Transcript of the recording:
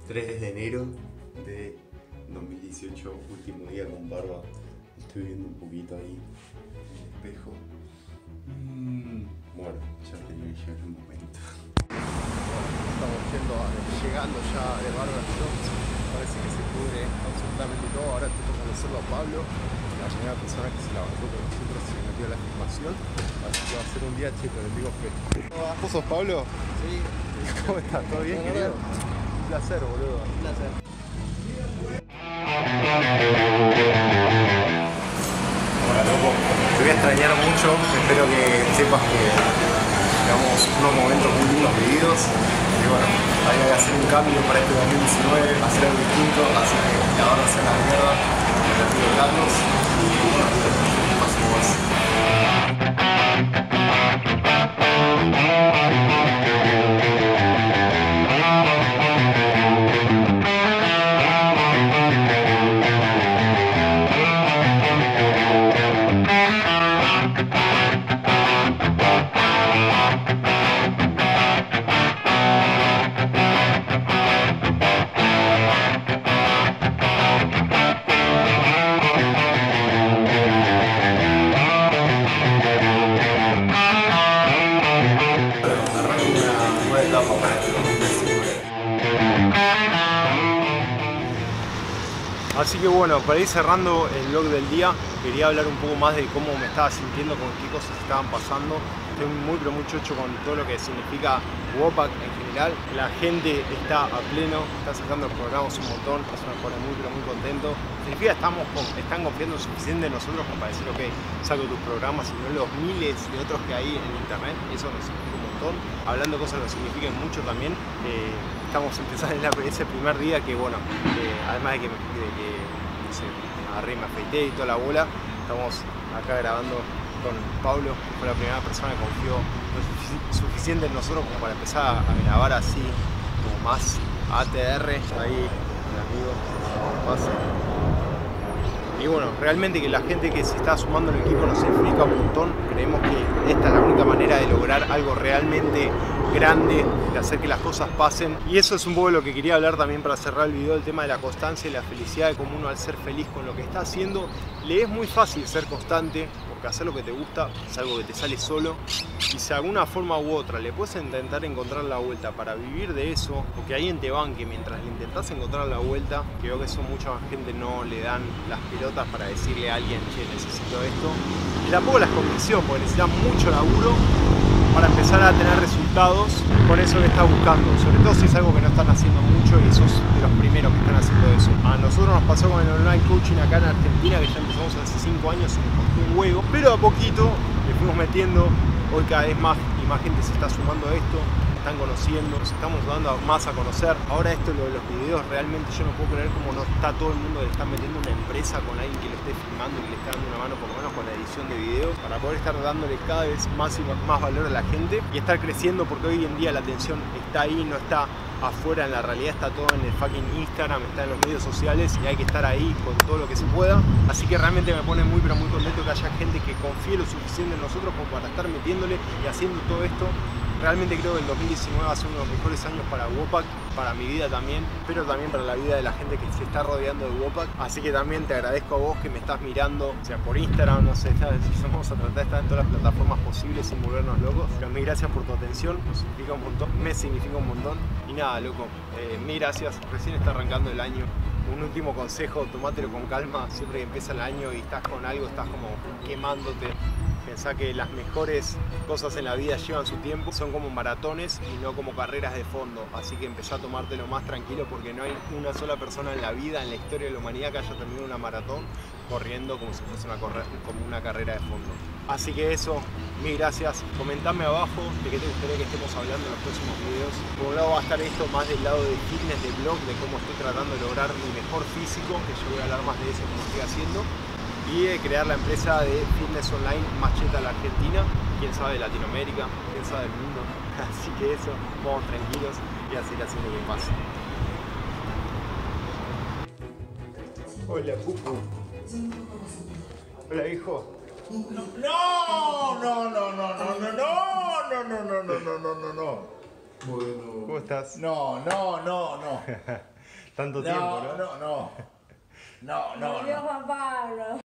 3 de enero de 2018, último día con barba. Estoy viendo un poquito ahí en el espejo. Bueno, ya tenía que llegar el momento. Estamos llegando ya de Barber Shops. Parece que se pudre absolutamente todo. Ahora te toca conocerlo a Pablo, la primera persona que se la bancó con nosotros y se metió a la filmación. Así que va a ser un día cheto, les digo fe. ¿Vos sos Pablo? Sí. ¿Cómo estás? ¿Todo bien, querido? Un placer, boludo. Un placer. Hola, loco. Te voy a extrañar mucho. Espero que sepas que llevamos unos momentos muy lindos vividos. Y bueno, había que hacer un cambio para este 2019, hacer algo distinto, así que ahora se la mierda, me retiro Carlos y bueno, paso vos. Así que bueno, para ir cerrando el vlog del día, quería hablar un poco más de cómo me estaba sintiendo, con qué cosas estaban pasando. Estoy muy chocho con todo lo que significa Wopac en general. La gente está a pleno, está sacando los programas un montón, eso me pone muy contento. Significa que están confiando suficiente en nosotros como para decir, ok, saco tus programas y no los miles de otros que hay en internet, y eso nos significa un montón. Hablando de cosas que nos significan mucho también, estamos empezando en ese primer día que bueno, además de que no sé, me agarré, me afeité y toda la bola, estamos acá grabando con Pablo, que fue la primera persona que confió lo suficiente en nosotros como para empezar a grabar así, como más ATR, ahí el amigo, pase. Y bueno, realmente que la gente que se está sumando al equipo nos significa un montón. Creemos que esta es la única manera de lograr algo realmente grande, de hacer que las cosas pasen. Y eso es un poco lo que quería hablar también para cerrar el video, el tema de la constancia y la felicidad, de cómo uno al ser feliz con lo que está haciendo, le es muy fácil ser constante, porque hacer lo que te gusta es algo que te sale solo. Y si de alguna forma u otra le puedes intentar encontrar la vuelta para vivir de eso, porque alguien te banque mientras le intentás encontrar la vuelta, creo que eso mucha más gente no le dan las pelotas para decirle a alguien, che, necesito esto. Y tampoco las convicción, porque necesitas mucho laburo para empezar a tener resultados con eso que estás buscando, sobre todo si es algo que no están haciendo mucho y sos de los primeros que están haciendo eso. A nosotros nos pasó con el online coaching acá en Argentina, que ya empezamos hace 5 años y nos costó un huevo, pero a poquito le fuimos metiendo. Hoy cada vez más y más gente se está sumando a esto, están conociendo, nos estamos dando más a conocer. Ahora esto, lo de los videos, realmente yo no puedo creer cómo no está todo el mundo, le están metiendo una empresa con alguien que lo esté filmando y le está dando una mano por lo menos con la edición de videos, para poder estar dándole cada vez más y más valor a la gente y estar creciendo, porque hoy en día la atención está ahí, no está afuera, en la realidad está todo en el fucking Instagram, está en los medios sociales y hay que estar ahí con todo lo que se pueda. Así que realmente me pone muy contento que haya gente que confíe lo suficiente en nosotros como para estar metiéndole y haciendo todo esto. Realmente creo que el 2019 va a ser uno de los mejores años para Wopac, para mi vida también, pero también para la vida de la gente que se está rodeando de Wopac. Así que también te agradezco a vos que me estás mirando, o sea por Instagram, no sé, vamos a tratar de estar en todas las plataformas posibles sin volvernos locos. Pero mil gracias por tu atención, nos significa un montón, me significa un montón. Y nada, loco, mil gracias, recién está arrancando el año. Un último consejo, tomátelo con calma, siempre que empieza el año y estás con algo, estás como quemándote. Pensá que las mejores cosas en la vida llevan su tiempo, son como maratones y no como carreras de fondo, así que empezá a tomártelo más tranquilo porque no hay una sola persona en la vida, en la historia de la humanidad, que haya terminado una maratón corriendo como si fuese como una carrera de fondo. Así que eso, mil gracias. Comentame abajo de qué te gustaría que estemos hablando en los próximos videos. Por un lado va a estar esto más del lado de fitness, de blog, de cómo estoy tratando de lograr mi mejor físico, que yo voy a hablar más de eso como estoy haciendo, y de crear la empresa de fitness online más cheta de la Argentina, quién sabe de Latinoamérica, quién sabe del mundo. Así que eso, vamos tranquilos y a seguir haciendo que pase. Hola, Pupu. Hola, hijo. Bueno. ¿Cómo estás? No. Tanto tiempo, ¿no? No. Volvió Juan Pablo.